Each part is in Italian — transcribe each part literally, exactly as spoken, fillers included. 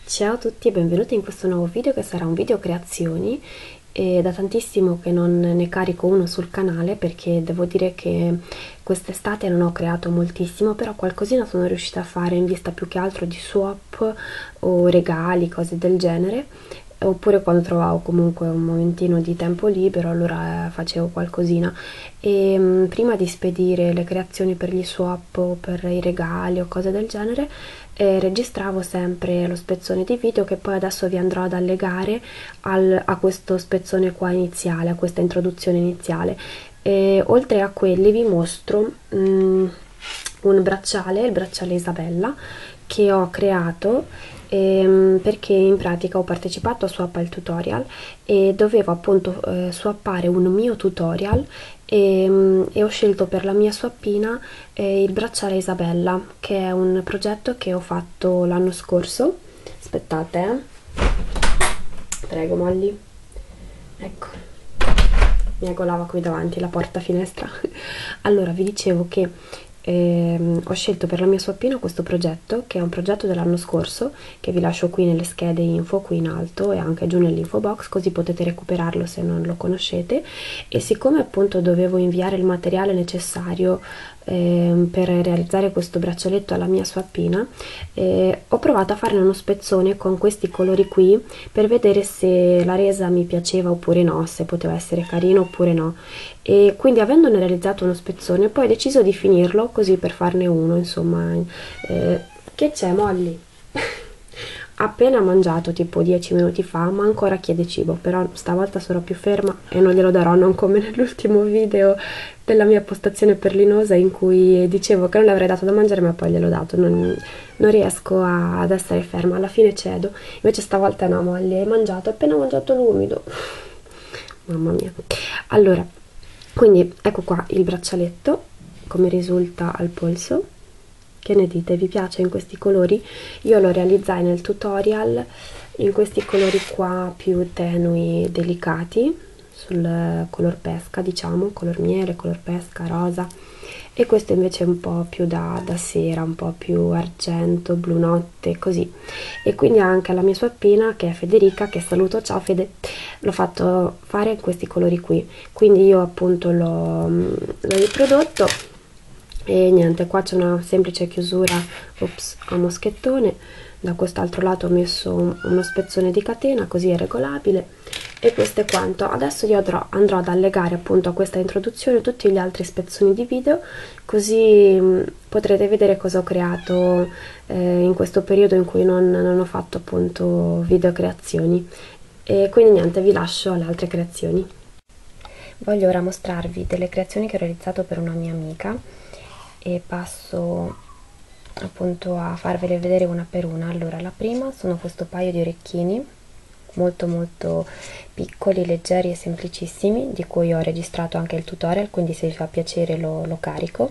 Ciao a tutti e benvenuti in questo nuovo video che sarà un video creazioni. È da tantissimo che non ne carico uno sul canale perché devo dire che quest'estate non ho creato moltissimo, però qualcosina sono riuscita a fare in vista più che altro di swap o regali, cose del genere, oppure quando trovavo comunque un momentino di tempo libero allora facevo qualcosina. E mh, prima di spedire le creazioni per gli swap o per i regali o cose del genere, eh, registravo sempre lo spezzone di video che poi adesso vi andrò ad allegare al, a questo spezzone qua iniziale, a questa introduzione iniziale. E oltre a quelli vi mostro mh, un bracciale, il bracciale Isabella, che ho creato ehm, perché in pratica ho partecipato a Swap al tutorial e dovevo appunto eh, swappare un mio tutorial e, mm, e ho scelto per la mia swappina eh, il bracciale Isabella, che è un progetto che ho fatto l'anno scorso. Aspettate, eh. Prego Molly, ecco, mi regolava qui davanti la porta finestra. Allora vi dicevo che ehm, ho scelto per la mia swappina questo progetto, che è un progetto dell'anno scorso, che vi lascio qui nelle schede info qui in alto e anche giù nell'info box, così potete recuperarlo se non lo conoscete. E siccome appunto dovevo inviare il materiale necessario ehm, per realizzare questo braccialetto alla mia swappina, eh, ho provato a farne uno spezzone con questi colori qui per vedere se la resa mi piaceva oppure no, se poteva essere carino oppure no. E quindi, avendone realizzato uno spezzone, poi ho deciso di finirlo così per farne uno, insomma. Eh, che c'è Molly? Appena mangiato tipo dieci minuti fa, ma ancora chiede cibo, però stavolta sarò più ferma e non glielo darò, non come nell'ultimo video della mia postazione perlinosa in cui dicevo che non le avrei dato da mangiare ma poi gliel'ho dato. Non, non riesco a, ad essere ferma, alla fine cedo. Invece stavolta no, Molly, hai mangiato, hai appena mangiato l'umido. Mamma mia. Allora, quindi ecco qua il braccialetto come risulta al polso. Che ne dite? Vi piace in questi colori? Io lo realizzai nel tutorial in questi colori qua più tenui, delicati, sul color pesca, diciamo, color miele, color pesca, rosa, e questo invece è un po' più da, da sera, un po' più argento, blu notte, così. E quindi anche alla mia swappina, che è Federica, che saluto, ciao Fede, l'ho fatto fare in questi colori qui, quindi io appunto l'ho riprodotto. E niente, qua c'è una semplice chiusura ops, a moschettone, da quest'altro lato ho messo uno spezzone di catena così è regolabile, e questo è quanto. Adesso io andrò, andrò ad allegare appunto a questa introduzione tutti gli altri spezzoni di video, così mh, potrete vedere cosa ho creato eh, in questo periodo in cui non, non ho fatto appunto video creazioni. E quindi niente, vi lascio alle altre creazioni. Voglio ora mostrarvi delle creazioni che ho realizzato per una mia amica e passo appunto a farvele vedere una per una. Allora, la prima sono questo paio di orecchini molto molto piccoli, leggeri e semplicissimi, di cui ho registrato anche il tutorial, quindi se vi fa piacere lo, lo carico.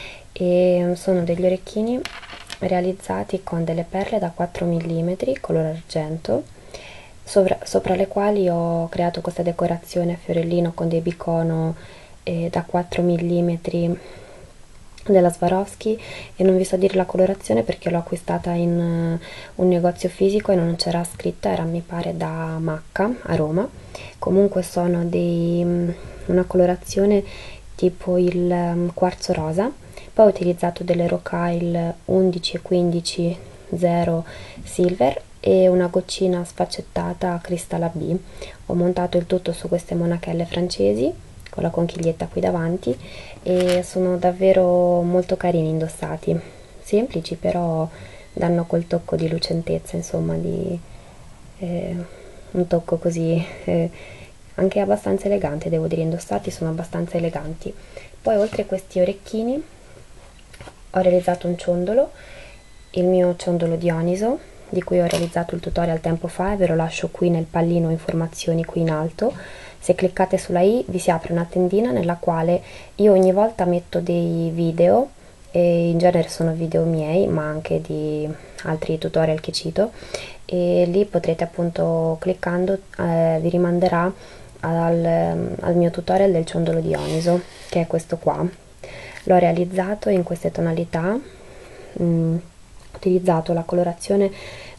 E sono degli orecchini realizzati con delle perle da quattro millimetri color argento, sopra, sopra le quali ho creato questa decorazione a fiorellino con dei bicono eh, da quattro millimetri della Swarovski, e non vi so dire la colorazione perché l'ho acquistata in uh, un negozio fisico e non c'era scritta, era mi pare da Macca a Roma. Comunque sono dei, um, una colorazione tipo il um, quarzo rosa. Poi ho utilizzato delle Rocale undici e quindici zero silver e una goccina sfaccettata Cristal A B. Ho montato il tutto su queste monachelle francesi con la conchiglietta qui davanti e sono davvero molto carini indossati, semplici però danno quel tocco di lucentezza, insomma, di eh, un tocco così eh, anche abbastanza elegante, devo dire, indossati sono abbastanza eleganti. Poi oltre a questi orecchini ho realizzato un ciondolo, il mio ciondolo Dioniso, di cui ho realizzato il tutorial tempo fa e ve lo lascio qui nel pallino informazioni qui in alto. Se cliccate sulla i vi si apre una tendina nella quale io ogni volta metto dei video, e in genere sono video miei ma anche di altri tutorial che cito, e lì potrete appunto cliccando eh, vi rimanderà al, al mio tutorial del ciondolo Dioniso, che è questo qua. L'ho realizzato in queste tonalità, mm, ho utilizzato la colorazione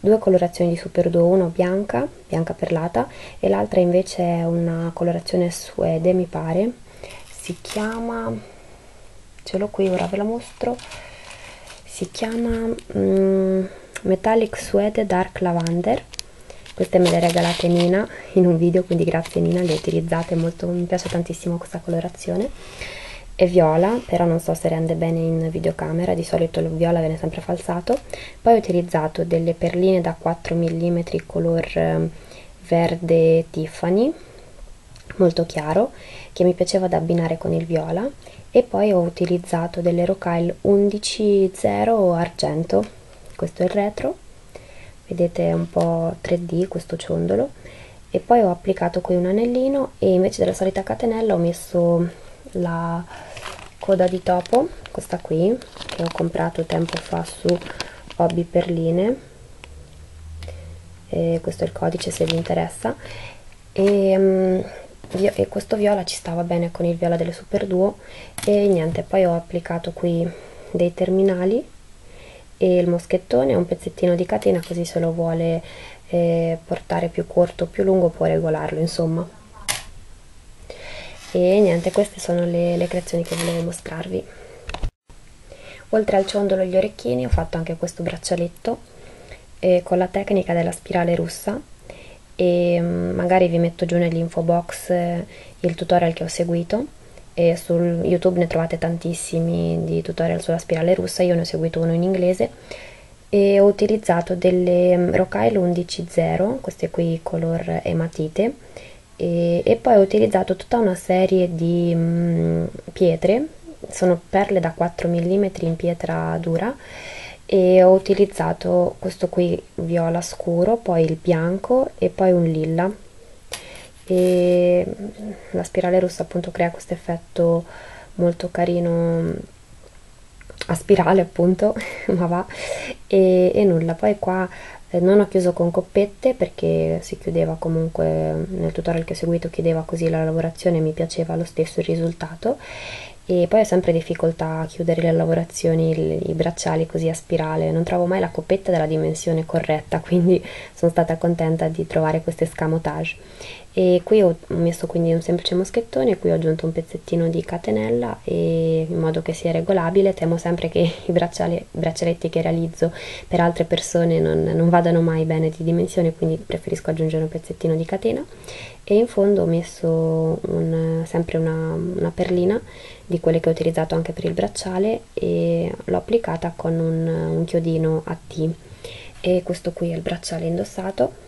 due colorazioni di Superduo, una bianca, bianca perlata, e l'altra invece è una colorazione suede, mi pare, si chiama, ce l'ho qui, ora ve la mostro, si chiama mm, Metallic Suede Dark Lavender. Queste me le regalate Nina in un video, quindi grazie Nina, le utilizzate molto, mi piace tantissimo questa colorazione. È viola, però non so se rende bene in videocamera, di solito il viola viene sempre falsato. Poi ho utilizzato delle perline da quattro millimetri color verde Tiffany, molto chiaro, che mi piaceva da abbinare con il viola, e poi ho utilizzato delle Rokyle undici zero argento. Questo è il retro, vedete è un po' tre D questo ciondolo, e poi ho applicato qui un anellino e invece della solita catenella ho messo la coda di topo, questa qui che ho comprato tempo fa su Hobby Perline, e questo è il codice se vi interessa, e, um, e questo viola ci stava bene con il viola delle Superduo, e niente, poi ho applicato qui dei terminali e il moschettone, un pezzettino di catena, così se lo vuole eh, portare più corto o più lungo può regolarlo, insomma. E niente, queste sono le, le creazioni che volevo mostrarvi. Oltre al ciondolo e gli orecchini ho fatto anche questo braccialetto eh, con la tecnica della spirale russa, e mm, magari vi metto giù nell'info box eh, il tutorial che ho seguito, e su YouTube ne trovate tantissimi di tutorial sulla spirale russa, io ne ho seguito uno in inglese, e ho utilizzato delle Rokyle undici zero, queste qui color ematite, e, e poi ho utilizzato tutta una serie di mh, pietre, sono perle da quattro millimetri in pietra dura, e ho utilizzato questo qui viola scuro, poi il bianco e poi un lilla, e la spirale russa appunto crea questo effetto molto carino a spirale appunto ma va, e, e nulla, poi qua eh, non ho chiuso con coppette perché si chiudeva comunque, nel tutorial che ho seguito chiudeva così la lavorazione, mi piaceva lo stesso il risultato, e poi ho sempre difficoltà a chiudere le lavorazioni, i, i bracciali così a spirale, non trovo mai la coppetta della dimensione corretta, quindi sono stata contenta di trovare questo escamotage. E qui ho messo quindi un semplice moschettone, qui ho aggiunto un pezzettino di catenella e in modo che sia regolabile. Temo sempre che i bracciali, braccialetti che realizzo per altre persone non, non vadano mai bene di dimensione, quindi preferisco aggiungere un pezzettino di catena, e in fondo ho messo un, sempre una, una perlina di quelle che ho utilizzato anche per il bracciale, e l'ho applicata con un, un chiodino a T, e questo qui è il bracciale indossato,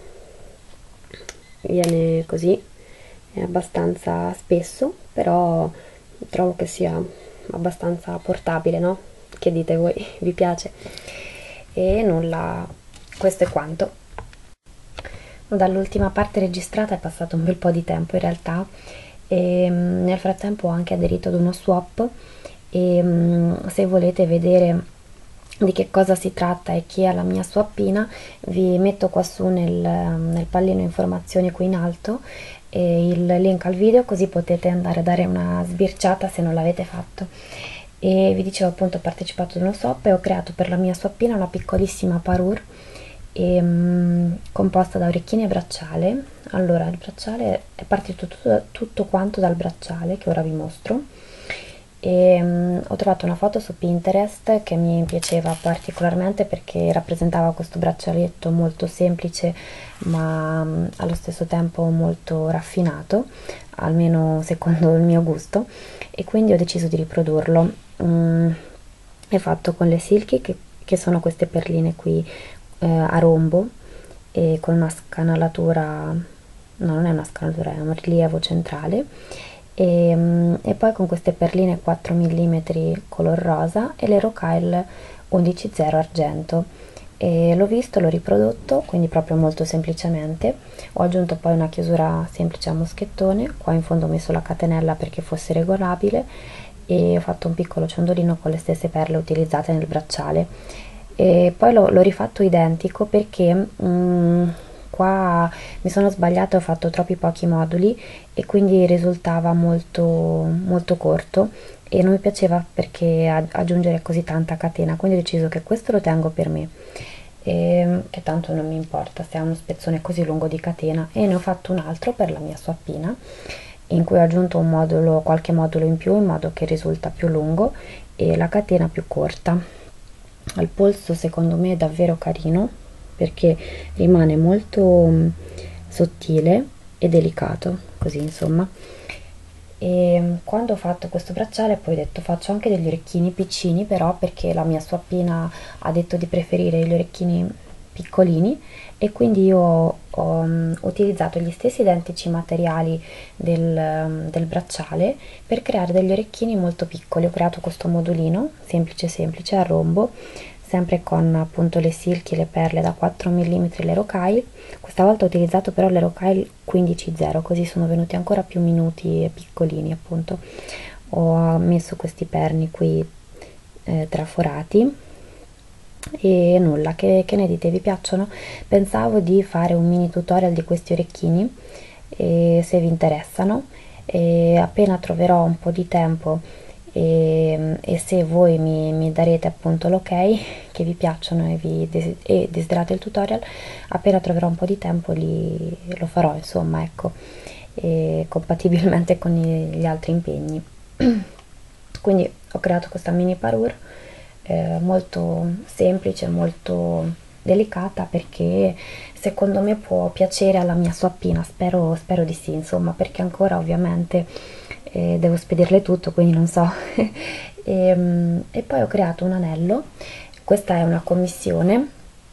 viene così, è abbastanza spesso, però trovo che sia abbastanza portabile, no? Che dite voi? Vi piace? E nulla, questo è quanto. Dall'ultima parte registrata è passato un bel po' di tempo in realtà, e nel frattempo ho anche aderito ad uno swap, e se volete vedere di che cosa si tratta e chi è la mia swappina vi metto qua su nel, nel pallino informazioni qui in alto e il link al video, così potete andare a dare una sbirciata se non l'avete fatto. E vi dicevo appunto, ho partecipato ad uno swap e ho creato per la mia swappina una piccolissima parure e, um, composta da orecchini e bracciale. Allora, il bracciale è partito tutto, tutto quanto dal bracciale che ora vi mostro, e um, ho trovato una foto su Pinterest che mi piaceva particolarmente perché rappresentava questo braccialetto molto semplice ma um, allo stesso tempo molto raffinato, almeno secondo il mio gusto, e quindi ho deciso di riprodurlo. Um, è fatto con le silky, che, che sono queste perline qui eh, a rombo, e con una scanalatura, no, non è una scanalatura, è un rilievo centrale, e, e poi con queste perline quattro millimetri color rosa e le Rokyle undici zero argento, e l'ho visto, l'ho riprodotto quindi proprio molto semplicemente. Ho aggiunto poi una chiusura semplice a moschettone, qua in fondo ho messo la catenella perché fosse regolabile, e ho fatto un piccolo ciondolino con le stesse perle utilizzate nel bracciale, e poi l'ho rifatto identico perché mm, qua mi sono sbagliata, ho fatto troppi pochi moduli e quindi risultava molto molto corto e non mi piaceva perché aggiungere così tanta catena, quindi ho deciso che questo lo tengo per me e, che tanto non mi importa se ha uno spezzone così lungo di catena. E ne ho fatto un altro per la mia suappina, in cui ho aggiunto un modulo, qualche modulo in più, in modo che risulta più lungo e la catena più corta. Al polso secondo me è davvero carino, perché rimane molto mh, sottile e delicato, così insomma. E quando ho fatto questo bracciale poi ho detto faccio anche degli orecchini piccini, però, perché la mia suappina ha detto di preferire gli orecchini piccolini, e quindi io ho um, utilizzato gli stessi identici materiali del, um, del bracciale per creare degli orecchini molto piccoli. Ho creato questo modulino semplice semplice a rombo, sempre con appunto le silky e le perle da quattro millimetri, le rocaille. Questa volta ho utilizzato però le rocaille quindici zero, così sono venuti ancora più minuti e piccolini appunto. Ho messo questi perni qui eh, traforati. E nulla, che, che ne dite, vi piacciono? Pensavo di fare un mini tutorial di questi orecchini, e se vi interessano, e appena troverò un po' di tempo e, e se voi mi, mi darete appunto l'ok che vi piacciono e, vi, e desiderate il tutorial, appena troverò un po' di tempo li, lo farò, insomma, ecco, e compatibilmente con gli altri impegni. Quindi ho creato questa mini parure eh, molto semplice, molto delicata, perché secondo me può piacere alla mia suappina, spero, spero di sì, insomma, perché ancora ovviamente eh, devo spedirle tutto, quindi non so. e, e poi ho creato un anello, questa è una commissione,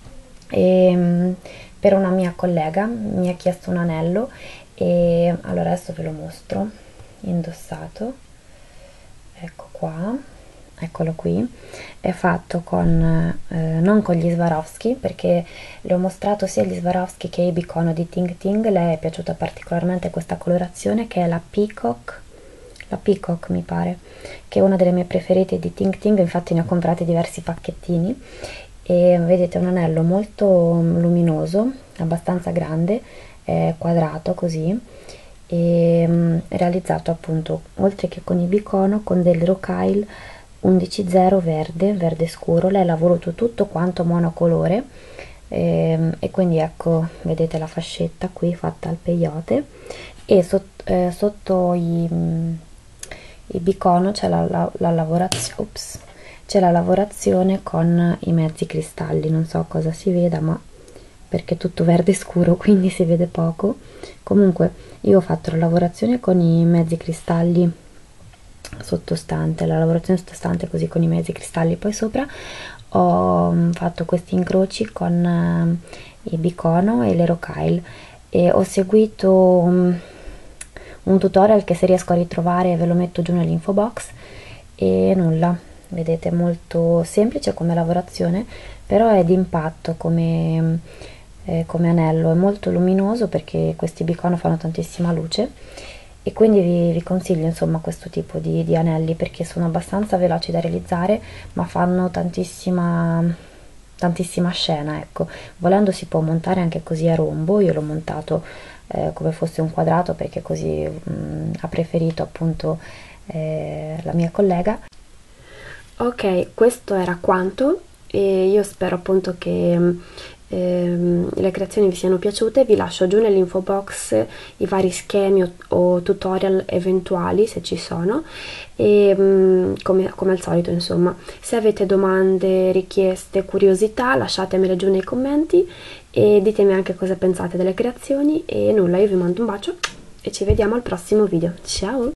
e, per una mia collega mi ha chiesto un anello, e allora adesso ve lo mostro indossato, ecco qua, eccolo qui. È fatto con eh, non con gli Swarovski, perché le ho mostrato sia gli Swarovski che i Bicono di Ting Ting. Lei è piaciuta particolarmente questa colorazione, che è la Peacock, la Peacock mi pare, che è una delle mie preferite di Ting Ting, infatti ne ho comprati diversi pacchettini. E vedete, è un anello molto luminoso, abbastanza grande, è quadrato così, e um, realizzato appunto, oltre che con i Bicono, con del rocaille undici zero verde, verde scuro. Lei l'ha voluto tutto quanto monocolore, e, e quindi ecco, vedete la fascetta qui fatta al peyote, e sotto, eh, sotto i, i Bicono c'è la, la, la lavorazione, ops, c'è la lavorazione con i mezzi cristalli. Non so cosa si veda, ma perché è tutto verde scuro quindi si vede poco. Comunque io ho fatto la lavorazione con i mezzi cristalli sottostante, la lavorazione sottostante così con i mezzi cristalli, poi sopra ho fatto questi incroci con eh, i Bicono e le rocaille, e ho seguito um, un tutorial che, se riesco a ritrovare, ve lo metto giù nell'info box. E nulla, vedete, molto semplice come lavorazione, però è d'impatto come, eh, come anello, è molto luminoso perché questi Bicono fanno tantissima luce, e quindi vi, vi consiglio insomma questo tipo di, di anelli, perché sono abbastanza veloci da realizzare ma fanno tantissima tantissima scena, ecco. Volendo si può montare anche così a rombo, io l'ho montato eh, come fosse un quadrato, perché così mh, ha preferito appunto eh, la mia collega. Ok, questo era quanto, e io spero appunto che ehm, le creazioni vi siano piaciute. Vi lascio giù nell'info box i vari schemi o, o tutorial eventuali, se ci sono, e mh, come, come al solito insomma, se avete domande, richieste, curiosità, lasciatemele giù nei commenti e ditemi anche cosa pensate delle creazioni. E nulla, io vi mando un bacio e ci vediamo al prossimo video. Ciao!